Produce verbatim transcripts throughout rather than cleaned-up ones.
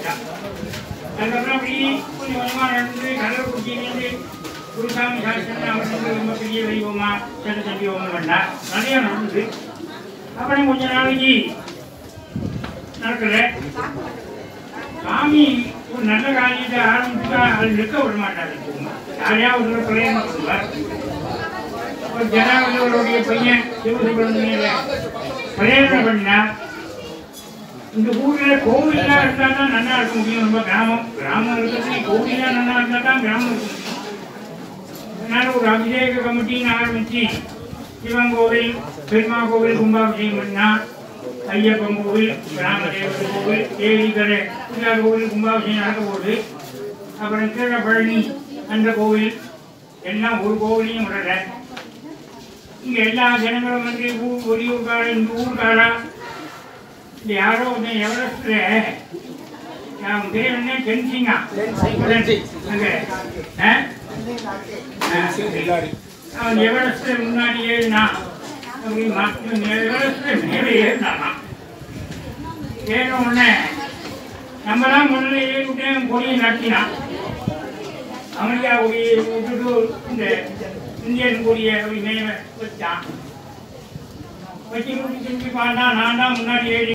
ஆரம்பிச்சான். அதுக்கப்புறம் அப்படி கொஞ்சம் கொஞ்சமாக நடந்து கடற்குச்சியிலேருந்து குருசாமி சாஸ்திரம் அவருக்கு ரொம்ப பெரிய வைபவமா சட்ட தம்பி ஹோமம் பண்ணா நிறையா நடந்தது. அப்புறம் கொஞ்ச நாளைக்கு நடக்கல. சாமி ஒரு நல்ல காரியத்தை ஆரம்பிச்சுட்டா அது நிற்க விட மாட்டாரு. யாரையாவது ஒரு பிரயமா பண்ணுவார். ஒரு ஜனாவதியோடைய பையன் சிவசுப்பிரமணியில பிரயோஜனை பண்ணினா இந்த ஊரில் கோவில்லாம் இருந்தால் தான் நல்லா இருக்க முடியும். ரொம்ப கிராமம் கிராமம் இருக்கிறது கோவில்லாம் நல்லா இருந்தால் தான் கிராமம் இருக்க முடியும். அதனால ஒரு அபிஷேக கமிட்டின்னு ஆரம்பிச்சு சிவன் கோவில், பெருமா கோவில் கும்பாபிஷேகம் பண்ணா, ஐயப்பன் கோவில், ராமதேவர் கோவில், தேவிக்கரை பிள்ளார் கோவில் கும்பாபிஷேகம் நடக்க போகுது. அப்புறம் கீழே பழனி அந்த கோவில் எல்லாம் ஒரு கோவிலையும் விடல. இங்கே எல்லா ஜனங்களும் வந்து ஊர் வெளியூர்காரா இந்த ஊர்காரா இந்த யாரோ வந்து எவரெஸ்ட்ல அவன் பேர் என்ன ஜென்சிங்கா அங்கே அவன் எவரெஸ்ட்ல முன்னாடி ஏறினா எவரெஸ்ட்ல மேலே ஏறினானா. ஏற உடனே நம்ம தான் முதல்ல ஏறிவிட்டேன் கொடியை நடத்தினான். அமெரிக்கா கொடியை விட்டுட்டு இந்த இந்தியன் கொடியை அப்படி மேலே வச்சான். வச்சு முடிச்சு திரும்பி பார்த்தா நான் தான் முன்னாடி ஏறி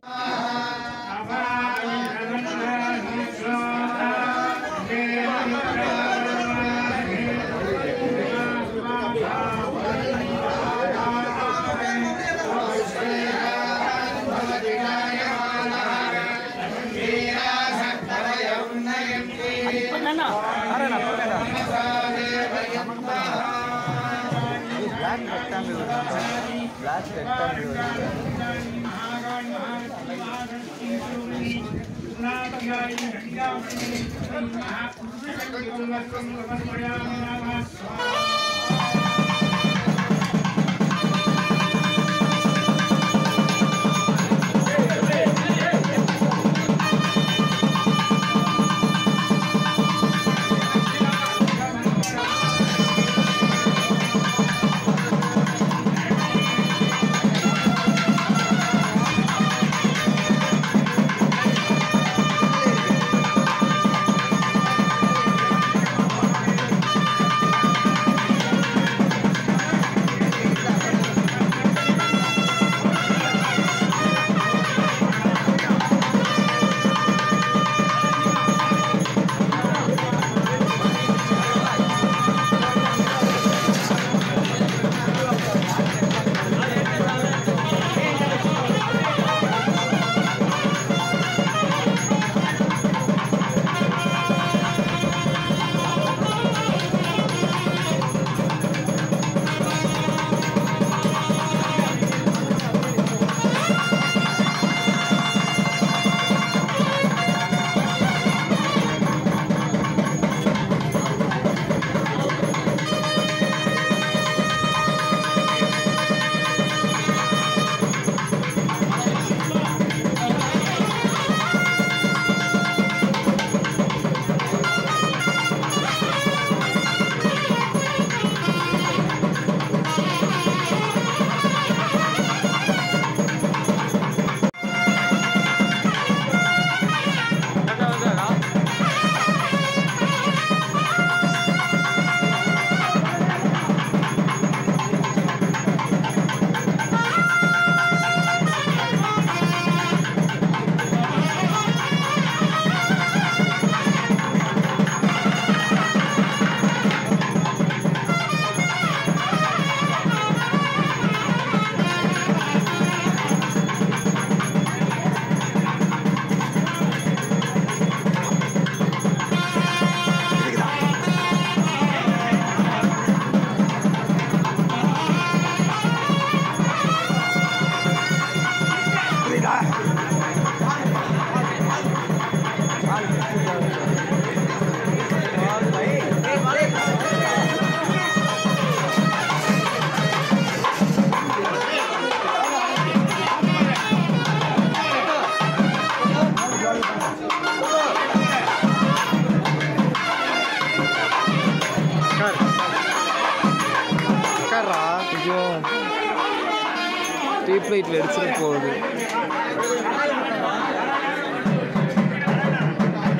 ஸ்ட்ரீட் லைட்டில் அடிச்சுட்டு போகுது.